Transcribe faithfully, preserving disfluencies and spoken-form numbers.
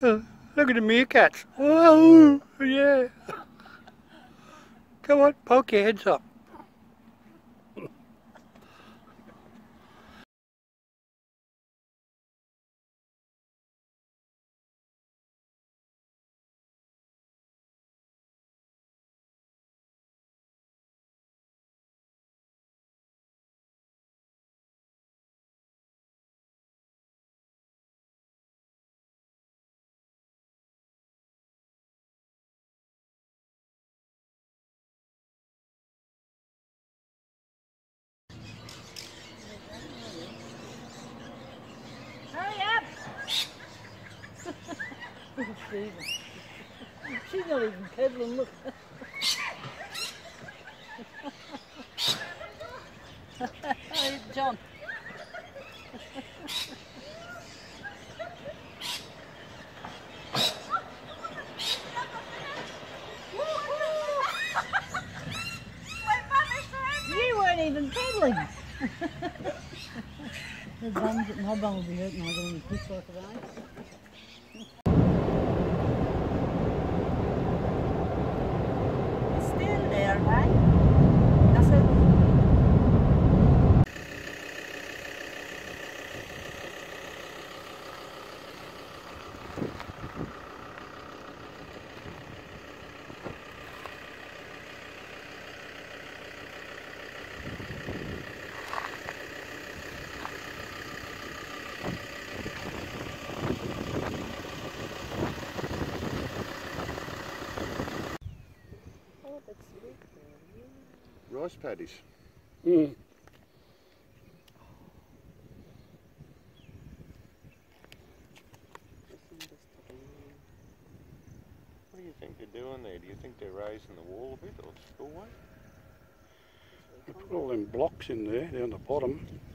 Uh, look at the meerkats. Whoa, yeah. Come on, poke your heads up. Hurry up! She's not even peddling, look. Hey, John. You weren't even peddling. The bums, my bum will be hurting when I go in the piss like it ain't. It's still there, hey? That's it. Rice paddies. Mm. What do you think they're doing there? Do you think they're raising the wall a bit or the spillway? Put all them blocks in there down the bottom.